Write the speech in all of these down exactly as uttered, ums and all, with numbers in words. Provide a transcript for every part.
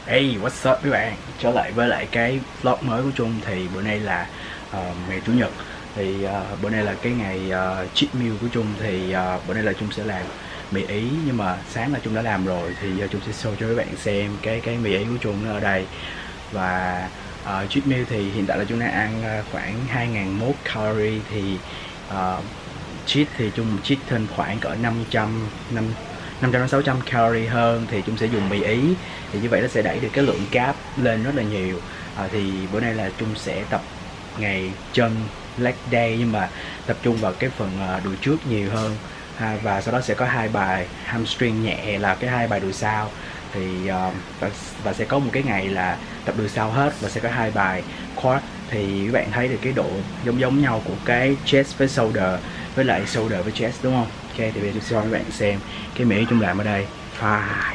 Hey, what's up các bạn? Trở lại với lại cái vlog mới của Trung. Thì bữa nay là uh, ngày Chủ nhật. Thì uh, bữa nay là cái ngày uh, cheat meal của Trung. Thì uh, bữa nay là Trung sẽ làm mì Ý. Nhưng mà sáng là Trung đã làm rồi. Thì uh, Trung sẽ show cho các bạn xem cái cái mì Ý của Trung nó ở đây. Và uh, cheat meal thì hiện tại là Trung đang ăn uh, khoảng hai nghìn một trăm calorie. Thì uh, cheat thì Trung cheat thêm khoảng cỡ năm trăm năm năm trăm đến sáu trăm calorie hơn. Thì Trung sẽ dùng mì Ý, thì như vậy nó sẽ đẩy được cái lượng carb lên rất là nhiều. À, thì bữa nay là Trung sẽ tập ngày chân leg day, nhưng mà tập trung vào cái phần đùi trước nhiều hơn ha, và sau đó sẽ có hai bài hamstring nhẹ là cái hai bài đùi sau. Thì uh, và, và sẽ có một cái ngày là tập đùi sau hết và sẽ có hai bài quad. Thì các bạn thấy được cái độ giống giống nhau của cái chest với shoulder, với lại shoulder với chest, đúng không? Ok, thì bây giờ tôi sẽ cho các bạn xem cái mì Trung làm ở đây. Phải.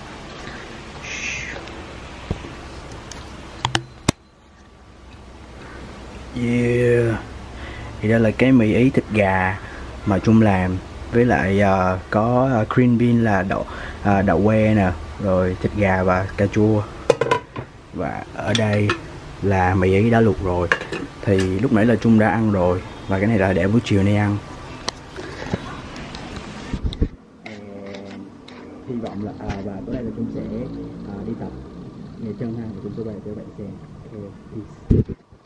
Yeah. Thì đây là cái mì Ý thịt gà mà Trung làm, với lại uh, có uh, green bean là đậu uh, đậu que nè, rồi thịt gà và cà chua. Và ở đây là mì Ý đã luộc rồi. Thì lúc nãy là Trung đã ăn rồi, và cái này là để buổi chiều nay ăn. Hy vọng là à, và tối nay là Trung sẽ à, đi tập ngày chân ha, và Trung sẽ về cho các bạn xem. Okay, peace.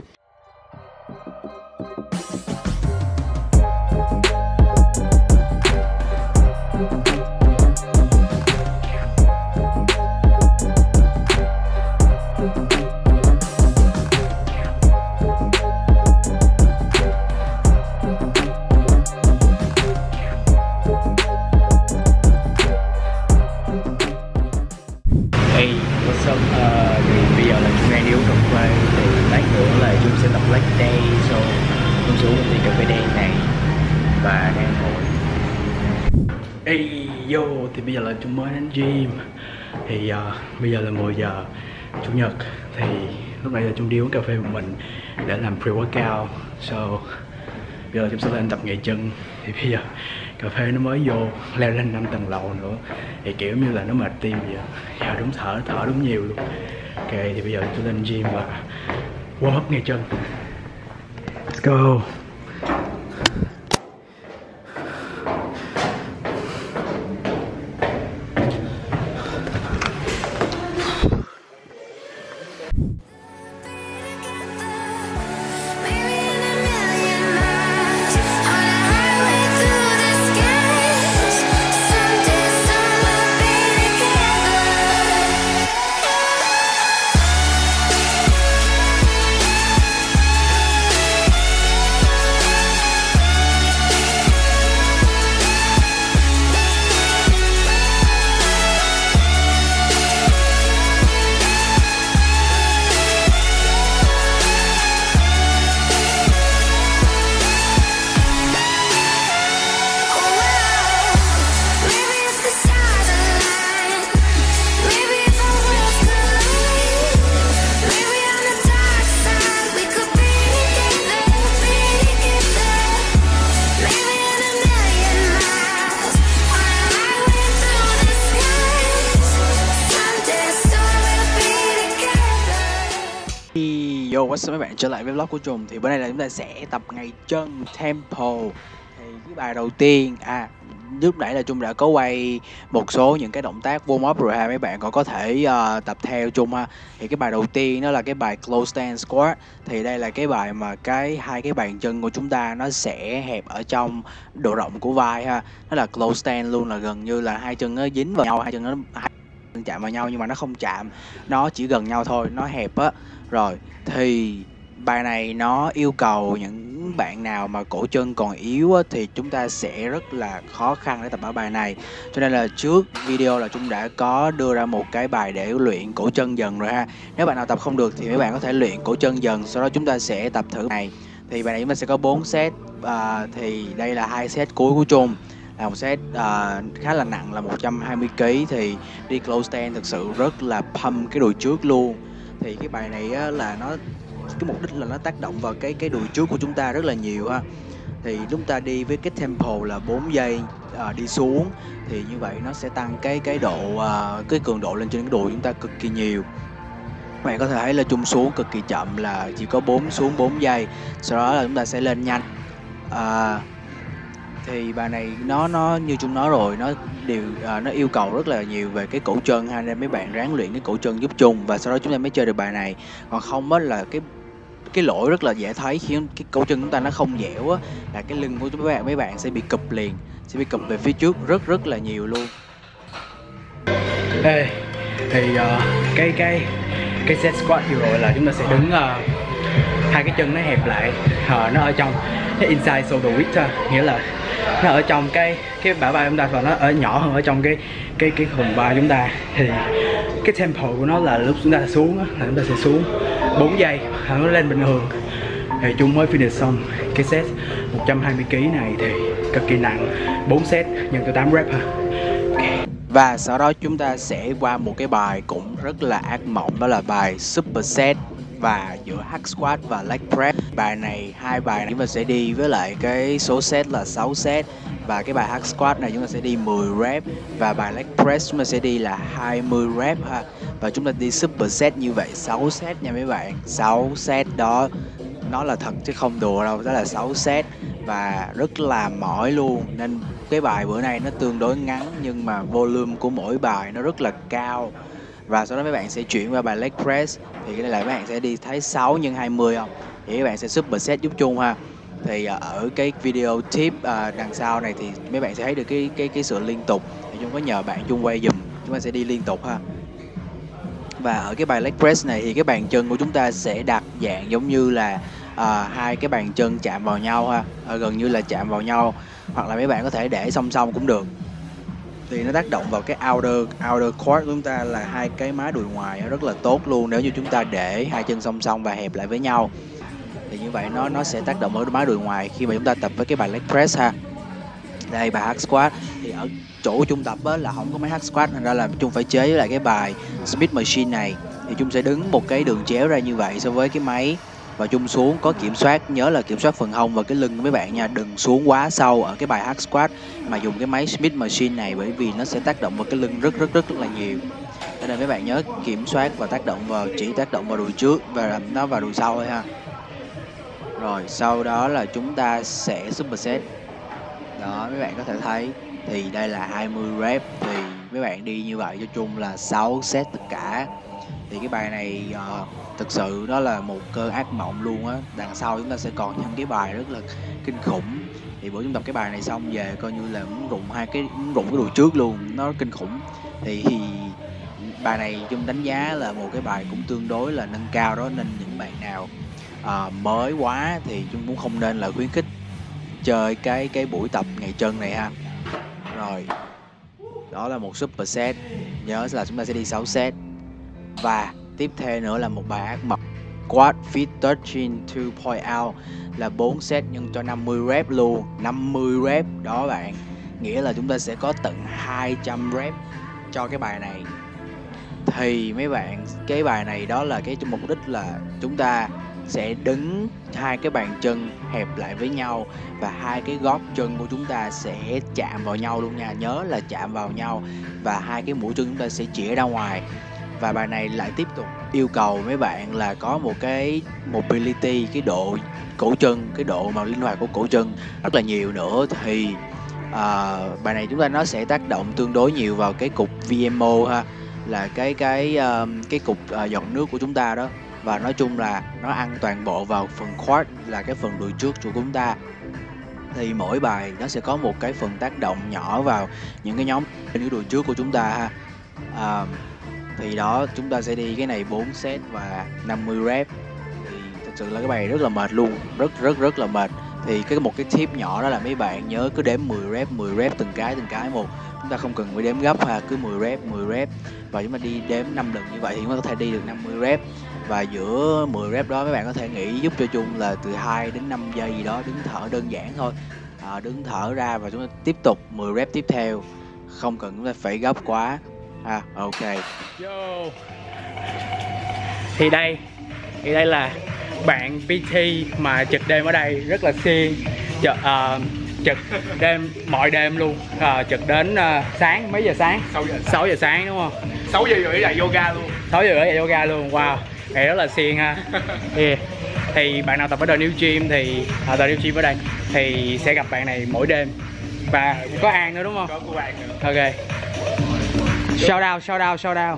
Hey, what's up? Uh, thì bây giờ là Trung đang đi uống cà phê. Thì lát nữa là Trung sẽ tập leg day, so Trung sẽ uống một ly cà phê đen này và đang ngồi. Hey yo, thì bây giờ là Trung mới đến gym. Thì uh, bây giờ là mười giờ Chủ nhật. Thì lúc nãy là Trung đi uống cà phê một mình để làm pre-workout. So bây giờ Trung sẽ lên tập ngày chân. Thì bây giờ cà phê nó mới vô, leo lên năm tầng lầu nữa, thì kiểu như là nó mệt tim vậy. Giờ đúng thở, thở đúng nhiều luôn. Ok, thì bây giờ tôi lên gym và warm up ngày chân. Let's go. Yo, what's up mấy bạn, trở lại với vlog của Trùng. Thì bữa nay là chúng ta sẽ tập ngày chân tempo. Thì cái bài đầu tiên, à lúc nãy là Trung đã có quay một số những cái động tác warm up rồi ha, mấy bạn còn có thể uh, tập theo Trung ha. Thì cái bài đầu tiên đó là cái bài close stand squat. Thì đây là cái bài mà cái hai cái bàn chân của chúng ta nó sẽ hẹp ở trong độ rộng của vai ha. Nó là close stand luôn, là gần như là hai chân nó dính vào nhau, hai chân nó hai chân chạm vào nhau, nhưng mà nó không chạm, nó chỉ gần nhau thôi, nó hẹp á. Rồi thì bài này nó yêu cầu những bạn nào mà cổ chân còn yếu á, thì chúng ta sẽ rất là khó khăn để tập ở bài này. Cho nên là trước video là Trung đã có đưa ra một cái bài để luyện cổ chân dần rồi ha. Nếu bạn nào tập không được thì mấy bạn có thể luyện cổ chân dần, sau đó chúng ta sẽ tập thử này. Thì bài này chúng ta sẽ có bốn set, à, thì đây là hai set cuối của Trung. Là một set uh, khá là nặng là một trăm hai mươi ki lô gam. Thì đi close stand thực sự rất là pump cái đùi trước luôn. Thì cái bài này á, là nó cái mục đích là nó tác động vào cái cái đùi trước của chúng ta rất là nhiều ha. Thì chúng ta đi với cái tempo là bốn giây à, đi xuống, thì như vậy nó sẽ tăng cái cái độ à, cái cường độ lên trên cái đùi chúng ta cực kỳ nhiều. Các bạn có thể thấy là chung xuống cực kỳ chậm là chỉ có bốn xuống bốn giây, sau đó là chúng ta sẽ lên nhanh. À, thì bài này nó nó như chúng nói rồi, nó điều à, nó yêu cầu rất là nhiều về cái cổ chân ha, nên mấy bạn ráng luyện cái cổ chân giúp chung và sau đó chúng ta mới chơi được bài này. Còn không á là cái cái lỗi rất là dễ thấy khi cái cổ chân chúng ta nó không dẻo á, là cái lưng của mấy bạn mấy bạn sẽ bị cụp liền, sẽ bị cụp về phía trước rất rất là nhiều luôn. Ê, thì uh, cái cái cái set squat vừa rồi là chúng ta sẽ đứng uh, hai cái chân nó hẹp lại, uh, nó ở trong cái inside shoulder width thôi, nghĩa là nó ở trong cái cái bả vai chúng ta và nó ở nhỏ hơn ở trong cái cái cái vùng vai chúng ta. Thì cái tempo của nó là lúc chúng ta xuống á, là chúng ta sẽ xuống bốn giây, nó lên bình thường. Thì chung mới finish xong cái set một trăm hai mươi ki lô gam này thì cực kỳ nặng, bốn set nhân cho tám rep ha. Okay. Và sau đó chúng ta sẽ qua một cái bài cũng rất là ác mộng, đó là bài superset và giữa hack squat và leg press. Bài này, hai bài này chúng ta sẽ đi với lại cái số set là sáu set, và cái bài hack squat này chúng ta sẽ đi mười rep, và bài leg press chúng ta sẽ đi là hai mươi rep ha. Và chúng ta đi superset như vậy sáu set nha mấy bạn. sáu set đó, nó là thật chứ không đùa đâu, đó là sáu set và rất là mỏi luôn. Nên cái bài bữa nay nó tương đối ngắn nhưng mà volume của mỗi bài nó rất là cao. Và sau đó mấy bạn sẽ chuyển qua bài leg press, thì cái này là mấy bạn sẽ đi thấy sáu nhân hai mươi không? Thì các bạn sẽ superset giúp chung ha. Thì ở cái video tip uh, đằng sau này thì mấy bạn sẽ thấy được cái cái cái sự liên tục. Thì chúng có nhờ bạn chung quay dùm, chúng ta sẽ đi liên tục ha. Và ở cái bài leg press này thì cái bàn chân của chúng ta sẽ đặt dạng giống như là uh, hai cái bàn chân chạm vào nhau ha, uh, gần như là chạm vào nhau, hoặc là mấy bạn có thể để song song cũng được. Thì nó tác động vào cái outer outer core của chúng ta là hai cái má đùi ngoài rất là tốt luôn. Nếu như chúng ta để hai chân song song và hẹp lại với nhau thì như vậy nó nó sẽ tác động ở má đùi ngoài khi mà chúng ta tập với cái bài leg press ha. Đây bài hack squat thì ở chỗ chung tập á, là không có máy hack squat, thành ra là chung phải chế với lại cái bài Smith Machine này. Thì chung sẽ đứng một cái đường chéo ra như vậy so với cái máy, và chung xuống có kiểm soát, nhớ là kiểm soát phần hông và cái lưng của mấy bạn nha, đừng xuống quá sâu ở cái bài hack squat mà dùng cái máy Smith Machine này, bởi vì nó sẽ tác động vào cái lưng rất rất rất, rất là nhiều. Cho nên mấy bạn nhớ kiểm soát và tác động vào, chỉ tác động vào đùi trước và làm nó vào đùi sau thôi ha. Rồi sau đó là chúng ta sẽ superset. Đó, mấy bạn có thể thấy thì đây là hai mươi rep, thì mấy bạn đi như vậy cho chung là sáu set tất cả. Thì cái bài này uh, thực sự đó là một cơn ác mộng luôn á. Đằng sau chúng ta sẽ còn những cái bài rất là kinh khủng. Thì bữa chúng tập cái bài này xong về coi như là muốn rụng hai cái muốn rụng cái đùi trước luôn, nó kinh khủng. Thì, thì bài này chung đánh giá là một cái bài cũng tương đối là nâng cao đó, nên những bạn nào uh, mới quá thì chung cũng không nên là khuyến khích chơi cái cái buổi tập ngày chân này ha. Rồi đó là một superset, nhớ là chúng ta sẽ đi sáu set. Và tiếp theo nữa là một bài ác mộng quad fit touching two point out là bốn set nhân cho năm mươi rep luôn, năm mươi rep đó bạn, nghĩa là chúng ta sẽ có tận hai trăm rep cho cái bài này. Thì mấy bạn, cái bài này đó là cái mục đích là chúng ta sẽ đứng hai cái bàn chân hẹp lại với nhau và hai cái gót chân của chúng ta sẽ chạm vào nhau luôn nha, nhớ là chạm vào nhau, và hai cái mũi chân chúng ta sẽ chĩa ra ngoài. Và bài này lại tiếp tục yêu cầu mấy bạn là có một cái mobility, cái độ cổ chân, cái độ mà linh hoạt của cổ chân rất là nhiều nữa. Thì à, bài này chúng ta nó sẽ tác động tương đối nhiều vào cái cục vê em ô ha, là cái cái uh, cái cục uh, dòng nước của chúng ta đó. Và nói chung là nó ăn toàn bộ vào phần quad, là cái phần đùi trước của chúng ta. Thì mỗi bài nó sẽ có một cái phần tác động nhỏ vào những cái nhóm trên cái đùi trước của chúng ta ha. À, thì đó, chúng ta sẽ đi cái này bốn set và năm mươi rep. Thì thật sự là cái bài rất là mệt luôn, rất rất rất là mệt. Thì cái một cái tip nhỏ đó là mấy bạn nhớ cứ đếm mười rep, mười rep từng cái từng cái một. Chúng ta không cần phải đếm gấp ha, cứ mười rep, mười rep. Và chúng ta đi đếm năm lần như vậy thì chúng ta có thể đi được năm mươi rep. Và giữa mười rep đó mấy bạn có thể nghĩ giúp cho chung là từ hai đến năm giây gì đó, đứng thở đơn giản thôi. À, đứng thở ra và chúng ta tiếp tục mười rep tiếp theo. Không cần chúng ta phải gấp quá. Ha, ok. Yo. Thì đây, thì đây là bạn pê tê mà trực đêm ở đây rất là siêng, Chợ, uh, trực đêm mọi đêm luôn, uh, trực đến uh, sáng mấy giờ sáng? sáu giờ sáng đúng không? sáu giờ rưỡi dạy yoga luôn. sáu giờ rưỡi dạy yoga luôn. Wow, thì rất là siêng ha. Yeah. Thì bạn nào tập ở The New Gym thì à, The New Gym ở đây thì sẽ gặp bạn này mỗi đêm. Và có An nữa đúng không? Có cô An nữa. Ok. Shout out, shout out, shout out.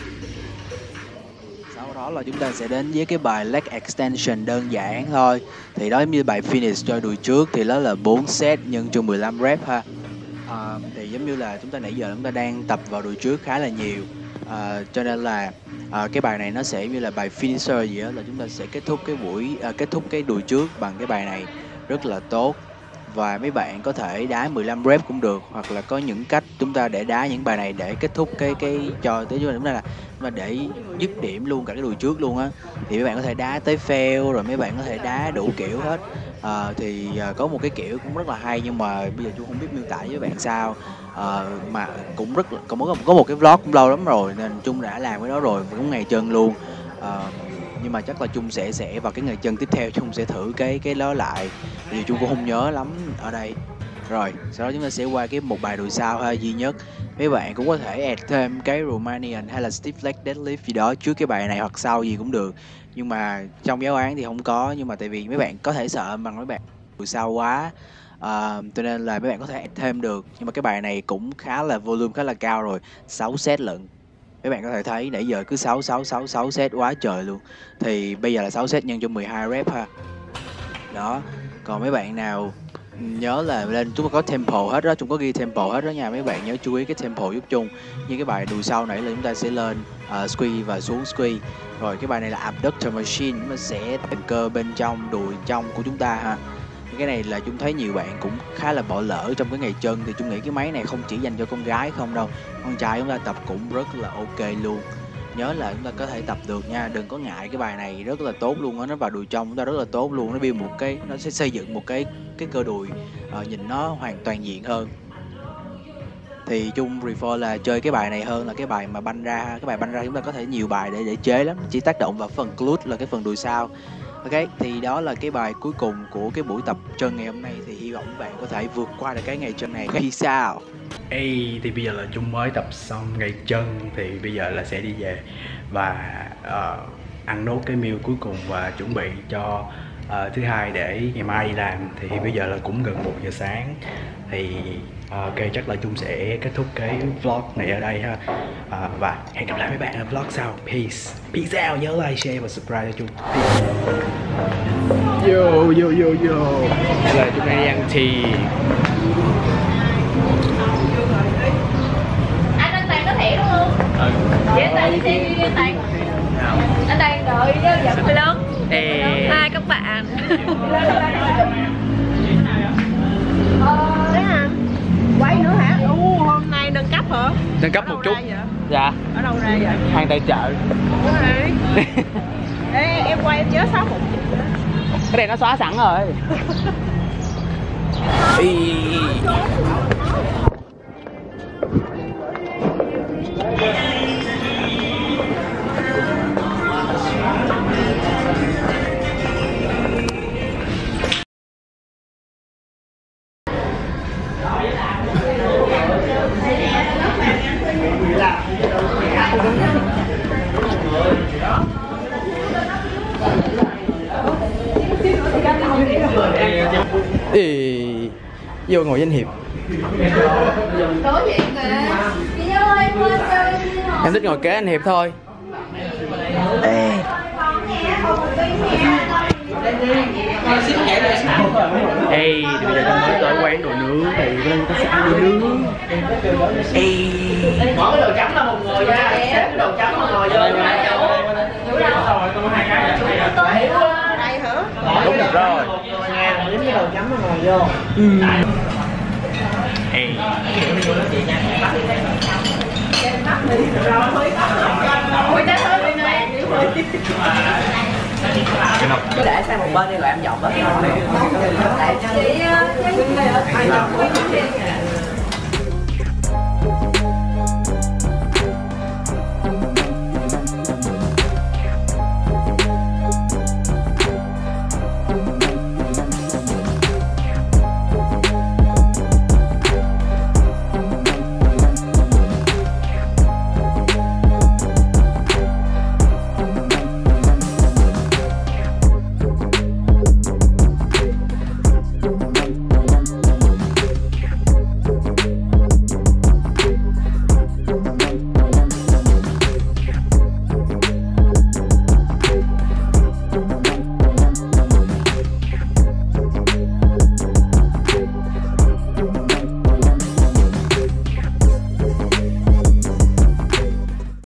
Sau đó là chúng ta sẽ đến với cái bài leg extension đơn giản thôi. Thì đó như bài finish cho đùi trước thì đó là bốn set nhân cho mười lăm rep ha. À, thì giống như là chúng ta nãy giờ chúng ta đang tập vào đùi trước khá là nhiều. À, cho nên là à, cái bài này nó sẽ như là bài finisher gì đó, là chúng ta sẽ kết thúc cái buổi à, kết thúc cái đùi trước bằng cái bài này rất là tốt. Và mấy bạn có thể đá mười lăm rep cũng được, hoặc là có những cách chúng ta để đá những bài này để kết thúc cái cái cho tới chúng ta là mà để dứt điểm luôn cả cái đùi trước luôn á, thì mấy bạn có thể đá tới fail, rồi mấy bạn có thể đá đủ kiểu hết. À, thì à, có một cái kiểu cũng rất là hay nhưng mà bây giờ chú không biết miêu tả với các bạn sao. À, mà cũng rất là, cũng có, có một cái vlog cũng lâu lắm rồi nên Trung đã làm cái đó rồi, cũng ngày chân luôn. À, nhưng mà chắc là Trung sẽ sẽ vào cái ngày chân tiếp theo Trung sẽ thử cái cái đó lại, vì Trung cũng không nhớ lắm ở đây. Rồi sau đó chúng ta sẽ qua cái một bài đùi sau ha, duy nhất. Mấy bạn cũng có thể add thêm cái Romanian hay là stiff leg deadlift gì đó trước cái bài này hoặc sau gì cũng được, nhưng mà trong giáo án thì không có. Nhưng mà tại vì mấy bạn có thể sợ bằng mấy bạn đùi sau quá, à, cho nên là mấy bạn có thể add thêm được. Nhưng mà cái bài này cũng khá là volume khá là cao rồi, sáu set lận. Mấy bạn có thể thấy nãy giờ cứ sáu sáu sáu sáu set quá trời luôn. Thì bây giờ là sáu set nhân cho mười hai rep ha. Đó. Còn mấy bạn nào nhớ là lên chúng ta có tempo hết đó, chúng có ghi tempo hết đó nha. Mấy bạn nhớ chú ý cái tempo giúp Chung. Như cái bài đùi sau nãy là chúng ta sẽ lên uh, squeeze và xuống squeeze. Rồi cái bài này là abductor machine, nó sẽ tìm cơ bên trong đùi trong của chúng ta ha. Cái này là chúng thấy nhiều bạn cũng khá là bỏ lỡ trong cái ngày chân, thì chúng nghĩ cái máy này không chỉ dành cho con gái không đâu, con trai chúng ta tập cũng rất là ok luôn. Nhớ là chúng ta có thể tập được nha, đừng có ngại, cái bài này rất là tốt luôn á, nó vào đùi trong chúng ta rất là tốt luôn, nó build một cái, nó sẽ xây dựng một cái cái cơ đùi uh, nhìn nó hoàn toàn diện hơn. Thì Chung prefer là chơi cái bài này hơn là cái bài mà banh ra. Cái bài banh ra chúng ta có thể nhiều bài để để chế lắm, chỉ tác động vào phần glute là cái phần đùi sau. Ok, thì đó là cái bài cuối cùng của cái buổi tập chân ngày hôm nay. Thì hy vọng các bạn có thể vượt qua được cái ngày chân này. Peace out. Ê, thì bây giờ là Chung mới tập xong ngày chân, thì bây giờ là sẽ đi về và uh, ăn nốt cái meal cuối cùng và chuẩn bị cho uh, thứ hai để ngày mai đi làm. Thì bây giờ là cũng gần một giờ sáng. Thì uh, ok, chắc là Chung sẽ kết thúc cái vlog này ở đây ha. Uh, và hẹn gặp lại mấy bạn ở vlog sau. Peace. Peace out. Nhớ like, share và subscribe cho Chung. Peace. Yo, yo, yo, yo. Bây giờ Chung đang đi ăn thì Ừ. Vậy anh Toàn đi xem đi anh Toàn. Anh Toàn đợi dẫn người lớn. Ê. Hai các bạn. Đấy hả? Quay nữa hả? Ồ, hôm nay nâng cấp hả? nâng cấp một chút. Dạ. Ở đâu ra vậy? Hàng tại chợ. Ê, em quay em nhớ xóa một. Cái này nó xóa sẵn rồi. Ý. Ý. Vô ngồi danh hiệp. Em thích ngồi kế anh Hiệp thôi. Ê. Ê, thì bây giờ con mới tới quán đồ nướng thì lên có sẽ ăn đồ nướng. Ê. Bỏ cái đồ chấm là một người nha, cái đồ chấm một người vô. Đây hả? Đúng rồi. Đến cái đồ chấm rồi ngồi vô. Ừ. Ê. Cứ để sang một bên đi rồi em dọn bớt. Để cho chị